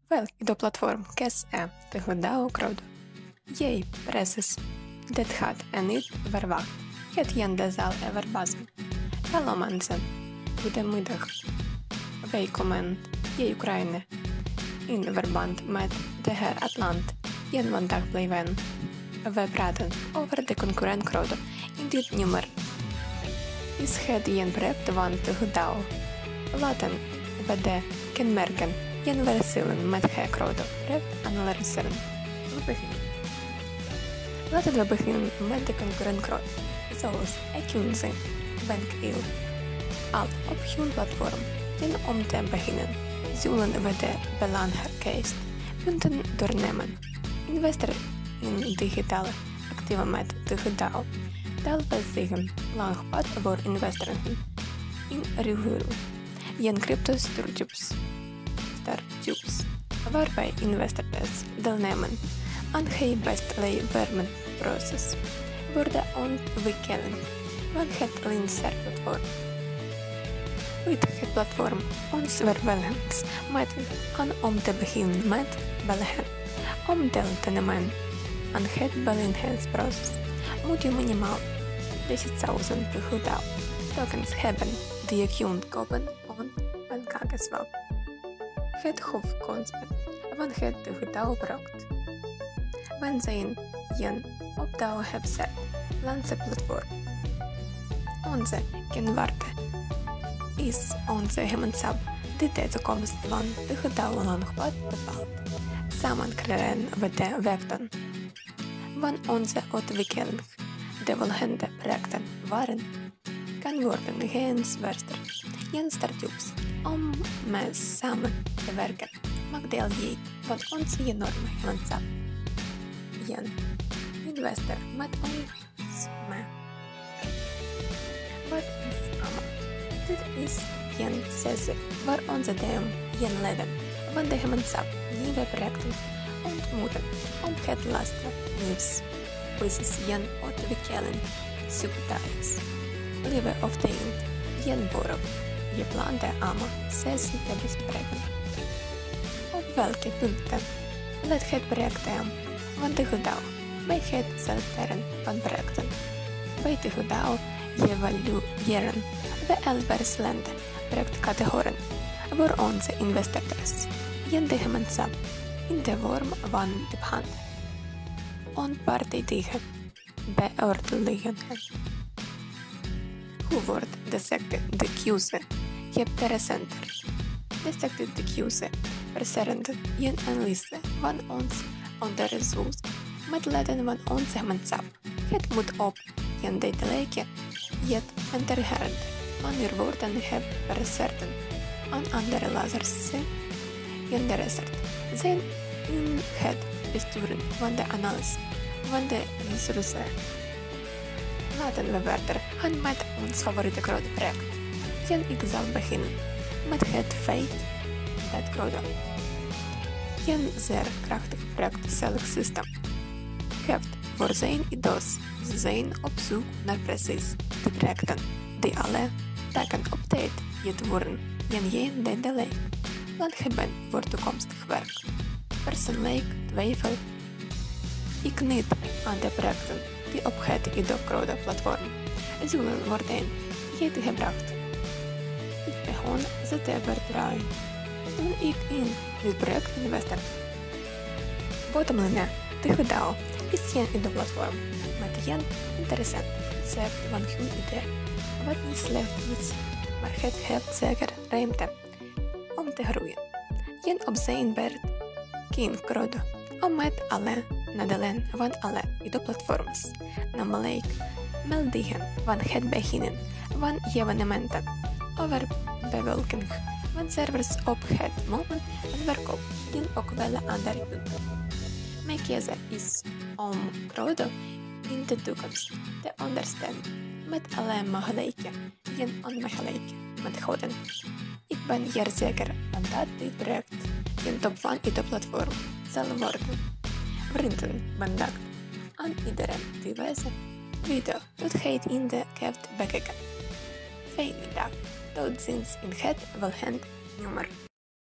Welk IDO-platform KES-E tegen DAO Jij precies. Dit gaat en niet verwacht. Het je zal verbazen. Hallo mensen. Goedemiddag. Wij komen in Oekraïne in verband met de heer Atlant. En vandaag blijven. We praten over de concurrent Crodo. In dit nummer is het een project van de DAO. Laten we de kenmerken en verschillen met het Crodo-project analyseren. We beginnen. Laten we beginnen met de concurrent Crodo, zoals kiezen, bank al op hun platform. En om te beginnen zullen we de belangrijkste punten doornemen. Investeren in digitale activa met de DAO. Dat wil zeggen lang pad voor investeren in ruwhuur en crypto startups, waarbij investeerders deelnemen aan het best levermenproces voor de ontwikkeling van het analyseren-platform. Uit het platform ons vervolgens aan om te beginnen met beleggen. Om deel te nemen aan het beleggingsproces moet je minimaal 10.000 tokens hebben die je kunt kopen op een kaartenswap. Het hoofdconcept van het DAO-project. We zijn een op DAO-website Laten-platform. Onze kenmerken is onze gemeenschap die de toekomst van de DAO-landpad bepaalt. Samen creëren we de wegten van onze ontwikkeling. De volgende projecten waren kan worden geïnvesteerd in startups om mee samen te werken. Maak deel uit van onze enorme gemeenschap. En investeer met ons mee. Wat is AMA? Dit is een sessie waar onze team en leden van de gemeenschap nieuwe projecten ontmoeten om het laatste nieuws, precies en ontwikkeling, subsidies, leven of tegen en borrel. Je plant de AMA-sessie te bespreken. Op welke punten let het project aan van de DAO bij het selecteren van projecten? Bij de DAO evalueren we 11 verschillende projectcategorieën voor onze investeerders en de gemeenschap in de vorm van de hand. Onpartijdige beoordelingen. Hoe wordt de sector de kiezen gepresenteerd? De sector de kiezen presenteren een analyse van ons onderzoek met leden van onze gemeenschap. Het moet op een detaillijke het intelligente manier worden gepresenteerd aan andere lezers geïnteresseerd zijn in het besturen van de analyse van de resources. Laten we verder gaan met ons favoriete Crodo-project. En ik zal beginnen met het feit dat Crodo een zeer krachtig projectselectiesysteem heeft voor zijn IDO's. Ze zijn op zoek naar precies de projecten die alle taken op tijd uitvoeren en geen delay laat hebben voor toekomstig werk. Persoonlijk twijfel ik niet aan de projecten die op het IDO-platform zullen worden uitgebracht. Ik begon ze te vertrouwen toen ik in dit project investeerde. Bottomline, de DAO is geen IDO-platform met een interessant concept van hun idee, wat niet slecht is, maar het heeft zeker ruimte om te groeien. En op zijn beurt kiest Crodo om met alle nadelen van alle IDO-platforms, namelijk meldingen van het beginnen van evenementen, overbevolking van servers op het moment en verkoop en ook vele andere punten. Mijn keuze is om Crodo in de toekomst te ondersteunen met alle mogelijke en onmogelijke methoden. Ik ben hier zeker van dat dit project een top van IDO-platform zal worden. Vrienden, bedankt aan iedereen die deze video tot het einde heeft bekeken. Fijne dag, tot ziens in het volgende nummer.